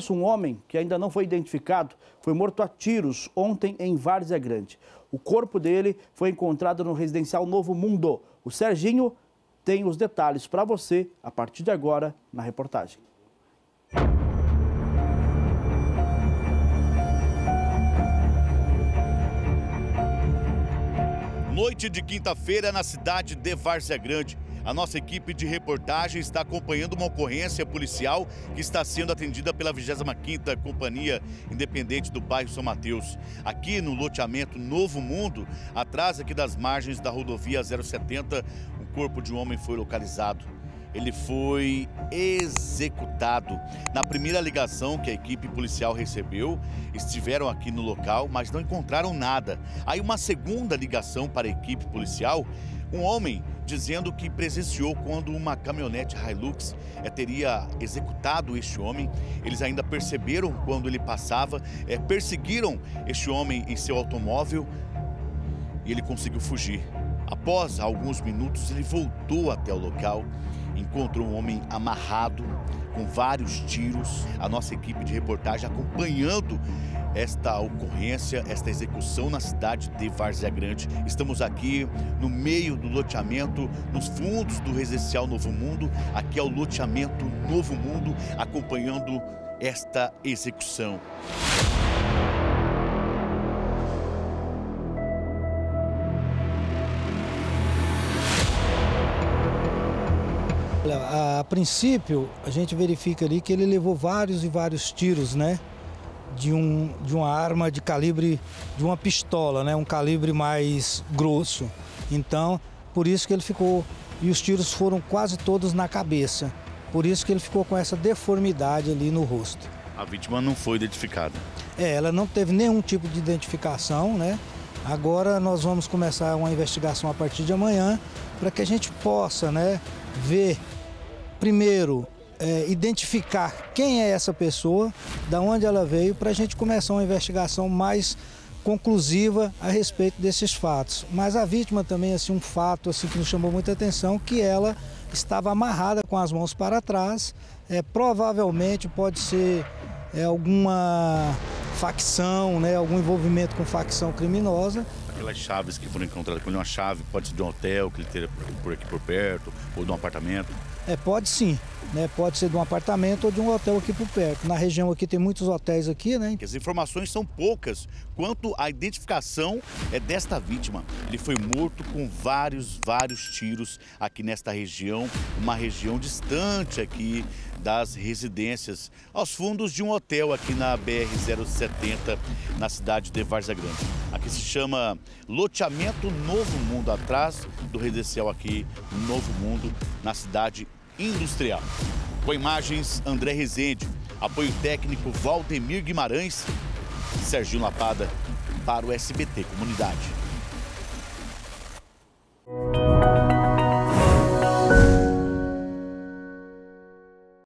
Um homem que ainda não foi identificado foi morto a tiros ontem em Várzea Grande. O corpo dele foi encontrado no residencial Novo Mundo. O Serginho tem os detalhes para você a partir de agora na reportagem. Noite de quinta-feira na cidade de Várzea Grande. A nossa equipe de reportagem está acompanhando uma ocorrência policial que está sendo atendida pela 25ª Companhia Independente do bairro São Mateus. Aqui no loteamento Novo Mundo, atrás aqui das margens da rodovia 070, o corpo de um homem foi localizado. Ele foi executado. Na primeira ligação que a equipe policial recebeu, estiveram aqui no local, mas não encontraram nada. Aí uma segunda ligação para a equipe policial, um homem dizendo que presenciou quando uma caminhonete Hilux teria executado este homem. Eles ainda perceberam quando ele passava, perseguiram este homem em seu automóvel e ele conseguiu fugir. Após alguns minutos, ele voltou até o local, encontrou um homem amarrado, com vários tiros. A nossa equipe de reportagem acompanhando esta ocorrência, esta execução na cidade de Várzea Grande. Estamos aqui no meio do loteamento, nos fundos do residencial Novo Mundo. Aqui é o loteamento Novo Mundo, acompanhando esta execução. A princípio, a gente verifica ali que ele levou vários e vários tiros, né? De uma arma de calibre, de uma pistola, né? Um calibre mais grosso. Então, por isso que ele ficou, e os tiros foram quase todos na cabeça. Por isso que ele ficou com essa deformidade ali no rosto. A vítima não foi identificada? Ela não teve nenhum tipo de identificação, né? Agora nós vamos começar uma investigação a partir de amanhã para que a gente possa, né, ver, primeiro, identificar quem é essa pessoa, da onde ela veio, para a gente começar uma investigação mais conclusiva a respeito desses fatos. Mas a vítima também, assim, um fato assim, que nos chamou muita atenção, que ela estava amarrada com as mãos para trás, provavelmente pode ser alguma facção, né, algum envolvimento com facção criminosa. Aquelas chaves que foram encontradas com ele, uma chave pode ser de um hotel que ele teria por aqui por perto, ou de um apartamento? Pode sim, né? Pode ser de um apartamento ou de um hotel aqui por perto. Na região aqui tem muitos hotéis aqui, né? As informações são poucas quanto à identificação desta vítima. Ele foi morto com vários tiros aqui nesta região, uma região distante aqui das residências, aos fundos de um hotel aqui na BR-070, na cidade de Várzea Grande. Aqui se chama Loteamento Novo Mundo, atrás do residencial aqui, Novo Mundo, na cidade industrial. Com imagens, André Rezende, apoio técnico Valdemir Guimarães, Serginho Lapada para o SBT Comunidade.